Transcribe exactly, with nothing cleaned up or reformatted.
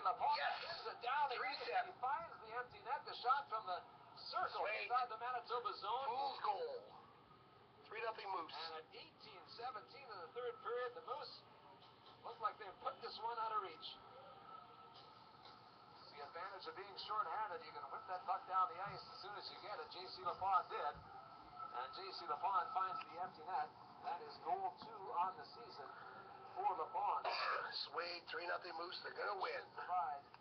LaPont Yes. gets it down. He, Three-step. he finds the empty net. The shot from the circle Swing. inside the Manitoba zone. Fool's goal. three nothing Moose. And at eighteen seventeen in the third period, the Moose look like they've put this one out of reach. It's the advantage of being short-handed. You can whip that puck down the ice as soon as you get it. J C LaPont did. And J C LaPont finds the empty net. That is goal two on the season for LaPont. Sway, three nothing Moose. They're going to win. Provide